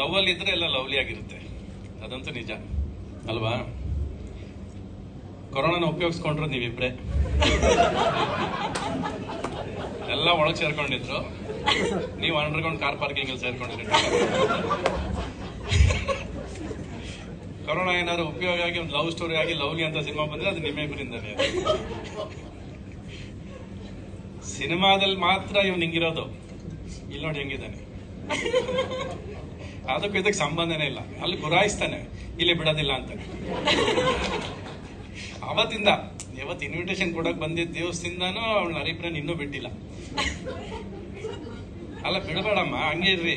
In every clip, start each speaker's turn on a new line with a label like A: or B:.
A: Love ಅಲ್ಲಿ ಇದ್ರೆ ಎಲ್ಲ ಲವ್ಲಿ ಆಗಿರುತ್ತೆ, ಅದಂತೂ ನಿಜ ಅಲ್ವಾ. ಕೊರೋನಾನ ಉಪಯೋಗಿಸ್ಕೊಂಡ್ರು ನೀವಿಬ್ರೆ, ಎಲ್ಲ ಒಳಗೆ ಸೇರ್ಕೊಂಡಿದ್ರು, ನೀವು ಅಂಡರ್ಗ್ರೌಂಡ್ ಕಾರ್ ಪಾರ್ಕಿಂಗ್ ಅಲ್ಲಿ ಸೇರ್ಕೊಂಡಿದ್ರಿ. ಕೊರೋನಾ ಏನಾದ್ರು ಉಪಯೋಗ ಆಗಿ ಒಂದು ಲವ್ ಸ್ಟೋರಿ ಆಗಿ ಲವ್ಲಿ ಅಂತ ಸಿನಿಮಾ ಬಂದ್ರೆ ಅದು ನಿಮ್ಮಿಬ್ಬರಿಂದಾನೆ. ಸಿನಿಮಾದಲ್ಲಿ ಮಾತ್ರ ಇವ್ನು ಹಿಂಗಿರೋದು, ಇಲ್ಲಿ ನೋಡಿ ಹೆಂಗಿದ್ದಾನೆ. ಅದಕ್ಕೂ ಇದಕ್ಕೆ ಸಂಬಂಧನೇ ಇಲ್ಲ. ಅಲ್ಲಿ ಗುರಾಯಿಸ್ತಾನೆ, ಇಲ್ಲಿ ಬಿಡೋದಿಲ್ಲ ಅಂತ. ಅವತ್ತಿಂದ ಯಾವತ್ತು ಇನ್ವಿಟೇಷನ್ ಕೊಡಕ್ ಬಂದಿದ್ದ ದಿವಸದಿಂದಾನು ಅವಳು ಹರಿಪ್ರಿಯನ್ ಇನ್ನೂ ಬಿಟ್ಟಿಲ್ಲ. ಅಲ್ಲ ಬಿಡಬೇಡಮ್ಮ, ಹಂಗೆ ಇರ್ರಿ,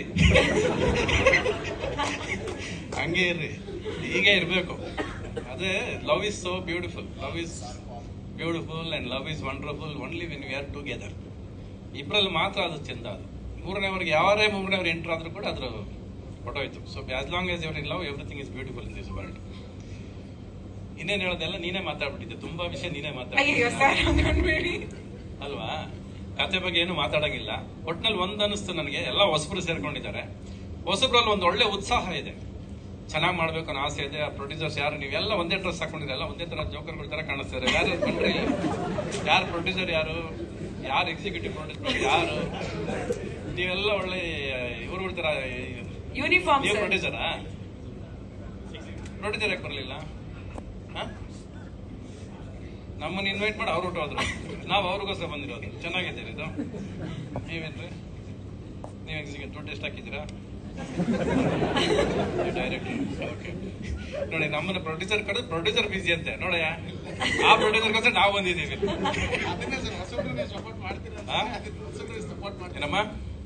A: ಹಂಗೆ ಇರ್ರಿ, ಹೀಗೆ ಇರ್ಬೇಕು. ಅದೇ love is so beautiful, love is beautiful and love is wonderful only when we are together. ಇಬ್ಬರಲ್ಲಿ ಮಾತ್ರ ಅದು ಚಂದ. ಅದು ಮೂರನೇವ್ರಿಗೆ ಯಾರೇ ಮೂರನೇವ್ರು ಎಂಟರ್ ಆದ್ರೂ ಕೂಡ ಅದ್ರ ಹೊಟ್ಟೋಯ್ತು. So as long as your in love everything is beautiful in this world. ಇನ್ನೇನ್ ಹೇಳೋದೆಲ್ಲ ನೀನೇ ಮಾತಾಡ್ಬಿಟ್ಟಿದ್ದೆ, ತುಂಬಾ ವಿಷಯ ನೀನೇ ಮಾತಾಡ್ಬಿಟ್ಟಿದ್ದೆ ಅಲ್ವಾ. ಕತೆ ಬಗ್ಗೆ ಏನು ಮಾತಾಡಂಗಿಲ್ಲ. ಒಟ್ನಲ್ಲಿ ಒಂದ್ ಅನಿಸ್ತು ನನಗೆ, ಎಲ್ಲ ಹೊಸಬ್ರು ಸೇರ್ಕೊಂಡಿದ್ದಾರೆ. ಹೊಸಬ್ರಲ್ಲಿ ಒಂದು ಒಳ್ಳೆ ಉತ್ಸಾಹ ಇದೆ, ಚೆನ್ನಾಗಿ ಮಾಡ್ಬೇಕು ಅನ್ನೋ ಆಸೆ ಇದೆ. ಆ ಪ್ರೊಡ್ಯೂಸರ್ಸ್ ಯಾರು, ನೀವೆಲ್ಲ ಒಂದೇ ಡ್ರೆಸ್ ಹಾಕೊಂಡಿರಲ್ಲ, ಒಂದೇ ತರ ಜೋಕರ್ಗಳ ತರ ಕಾಣಿಸ್ತಾರೆ. ಯಾರು ಬನ್ರಿ, ಯಾರು ಪ್ರೊಡ್ಯೂಸರ್, ಯಾರು ಎಕ್ಸಿಕ್ಯೂಟಿವ್ ಪ್ರೊಡ್ಯೂಸರ್ ಯಾರು, ನೀವೆಲ್ಲ ಒಳ್ಳೆ ಇವರು ತರ ಯೂನಿಫಾರ್ಮ್. ನೀವು ಪ್ರೊಡ್ಯೂಸರಾ? ಪ್ರೊಡ್ಯೂಸರ್ ಯಾಕೆ ಬರಲಿಲ್ಲ? ನಮ್ಮನ್ನು ಇನ್ವೈಟ್ ಮಾಡಿ ಅವ್ರು ಹೊಟ್ಟೋದ್ರು, ನಾವು ಅವ್ರಿಗೋಸ್ಕರ ಬಂದಿರೋದು. ಚೆನ್ನಾಗಿದ್ದೀರಿ ಇದು. ನೀವೇನ್ರಿ, ನೀವು ಎಕ್ಸಿಕ್ಯೂಟಿವ್ ದುಡ್ಡು ಎಷ್ಟು ಹಾಕಿದ್ದೀರಾ? ಡೈರೆಕ್ಟರ್. ಓಕೆ ನೋಡಿ, ನಮ್ಮನ್ನ ಪ್ರೊಡ್ಯೂಸರ್ ಕರೆದು ಪ್ರೊಡ್ಯೂಸರ್ ಬಿಸಿ ಅಂತೆ ನೋಡಿ. ಆ ಪ್ರೊಡ್ಯೂಸರ್ಗೋಸ್ಕರ ನಾವು ಬಂದಿದ್ದೀವಿ. ಏನಮ್ಮ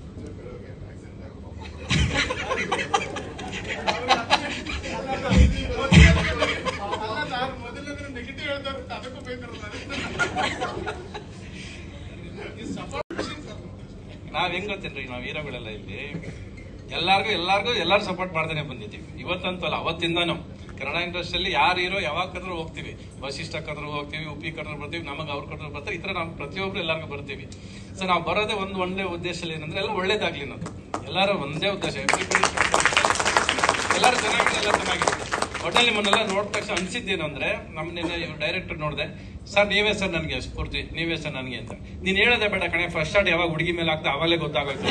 A: ನಾವ್ ಹೆಂಗ್ ಗೊತ್ತೇನ್ರಿ, ನಾವ್ ಹೀರೋಗಳೆಲ್ಲ ಇಲ್ಲಿ ಎಲ್ಲಾರ್ಗು ಸಪೋರ್ಟ್ ಮಾಡ್ತಾನೆ ಬಂದಿದ್ದೀವಿ. ಇವತ್ತಂತೂ ಅಲ್ಲ, ಅವತ್ತಿಂದಾನು ಕನ್ನಡ ಇಂಡಸ್ಟ್ರಿಯಲ್ಲಿ ಯಾರು ಹೀರೋ ಯಾವಾಗ ಕರೆದ್ರು ಹೋಗ್ತೀವಿ. ವಸಿಷ್ಠ ಕರೆದ್ರು ಹೋಗ್ತೀವಿ, ಉಪ್ಪಿ ಕರೆದ್ರು ಬರ್ತೀವಿ, ನಮಗೆ ಅವ್ರು ಕರೆದ್ರು ಬರ್ತಾರೆ. ಈ ತರ ನಾವು ಪ್ರತಿಯೊಬ್ರು ಎಲ್ಲರಿಗೂ ಬರ್ತೀವಿ. ಸೊ ನಾವು ಬರೋದೇ ಒಂದೇ ಉದ್ದೇಶದಲ್ಲಿ ಏನಂದ್ರೆ ಎಲ್ಲ ಒಳ್ಳೇದಾಗ್ಲಿ ಅನ್ನೋದು. ಎಲ್ಲರೂ ಒಂದೇ ಉದ್ದೇಶ, ಎಲ್ಲರೂ ಚೆನ್ನಾಗಿದೆ, ಎಲ್ಲ ಚೆನ್ನಾಗಿದೆ. ಒಟ್ಟಲ್ಲಿ ನಿಮ್ಮನ್ನೆಲ್ಲ ನೋಡಿದ ತಕ್ಷಣ ಅನ್ಸಿದ್ದೇನು ಅಂದ್ರೆ, ನಮ್ಮನ್ನೆಲ್ಲ ಇವ್ರು ಡೈರೆಕ್ಟರ್ ನೋಡಿದೆ, ಸರ್ ನೀವೇ ಸರ್ ನನಗೆ ಸ್ಫೂರ್ತಿ, ನೀವೇ ಸರ್ ನನಗೆ ಅಂತ. ನೀನ್ ಹೇಳೋದೇ ಬೇಡ ಕಣೆ, ಫಸ್ಟ್ ಶಾಟ್ ಯಾವಾಗ ಹುಡುಗಿ ಮೇಲೆ ಆಗ್ತಾ ಅವಾಗಲೇ ಗೊತ್ತಾಗೋಯ್ತು.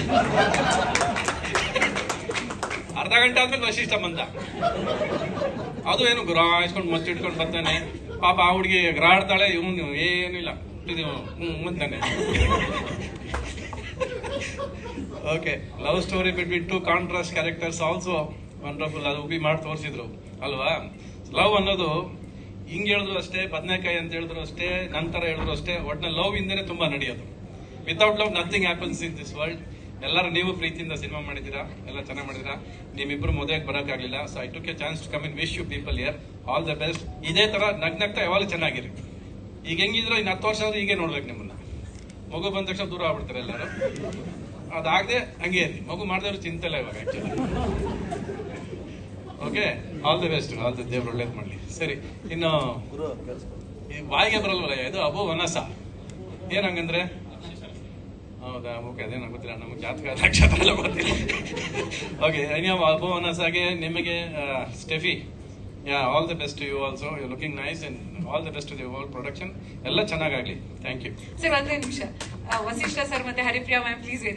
A: ಅರ್ಧ ಗಂಟೆ ಆದ್ಮೇಲೆ ವಸಿಷ್ಠ ಬಂದ, ಅದು ಏನು ಗುರಾಯಿಸ್ಕೊಂಡು ಮಚ್ಚಿಟ್ಕೊಂಡು ಬರ್ತಾನೆ. ಪಾಪ ಆ ಹುಡುಗಿ ಗ್ರಾಡ್ತಾಳೆ, ಇವನು ಏನು ಇಲ್ಲ ಮುಂತಾನೆ. Okay, love story between two contrast characters also wonderful. ಅದು ಉಪಿ ಮಾಡಿ ತೋರಿಸಿದ್ರು ಅಲ್ವಾ. ಲವ್ ಅನ್ನೋದು ಹಿಂಗ್ ಹೇಳಿದ್ರು ಅಷ್ಟೇ, ಬದನೆಕಾಯಿ ಅಂತ ಹೇಳಿದ್ರು ಅಷ್ಟೇ, ನಂತರ ಹೇಳಿದ್ರು ಅಷ್ಟೇ. ಒಟ್ಟಿನ ಲವ್ ಇಂದನೇ ತುಂಬಾ ನಡೆಯೋದು. Without love nothing happens in this world. ಎಲ್ಲರೂ ನೀವು ಪ್ರೀತಿಯಿಂದ ಸಿನಿಮಾ ಮಾಡಿದ್ದೀರಾ, ಎಲ್ಲ ಚೆನ್ನಾಗಿ ಮಾಡಿದ್ದೀರಾ. ನಿಮ್ಮಿಬ್ರು ಮದುವೆಗೆ ಬರೋಕ್ಕಾಗಲಿಲ್ಲ. So I took a chance to come in wish you people here all the best. ಇದೇ ತರ ನಗ್ನಗ್ತಾ ಯಾವಾಗಲೂ ಚೆನ್ನಾಗಿರಿ. ಈಗ ಹೆಂಗಿದ್ರು ಇನ್ನು 10 ವರ್ಷ ಆದ್ರೂ ಹೀಗೆ ನೋಡ್ಬೇಕು ನಿಮ್ಮನ್ನ. ಮಗು ಬಂದ ತಕ್ಷಣ ದೂರ ಆಗ್ಬಿಡ್ತಾರೆ ಎಲ್ಲರೂ. ಅದಾಗದೆ ಹಂಗೆ ಇರಿ. ಮಗು ಮಾಡಿದವ್ರು ಚಿಂತೆ ಇಲ್ಲ ಇವಾಗ actually. Okay, all the best, all the ದೇವ್ರು ಒಳ್ಳೇದು ಮಾಡಲಿ. ಸರಿ, ಇನ್ನು ಈ ಬಾಯಿಗೆ ಬರಲ್ವಲ್ಲ ಇದು ಅಬೋ ವನಸ ಏನಂಗಂದ್ರೆ? ಹೌದಾ, ಓಕೆ, ಅದೇನೋ ಗೊತ್ತಿಲ್ಲ ನಮ್ಗೆ, ಜಾತಕ ನಕ್ಷತ್ರ ಎಲ್ಲ ಗೊತ್ತಿಲ್ಲ. ಓಕೆ, ಅಬೋ ವನಸಾಗೆ ನಿಮಗೆ Steffi, all the best to you also. You looking nice and all the best to the whole production. ಎಲ್ಲ ಚೆನ್ನಾಗಾಗ್ಲಿ. Thank you.
B: ಸರ್ ಒಂದೇ ನಿಮಿಷ, ವಸಿಷ್ಠ ಸರ್ ಮತ್ತೆ ಹರಿಪ್ರಿಯಾ ಮ್ಯಾಮ್ ಪ್ಲೀಸ್.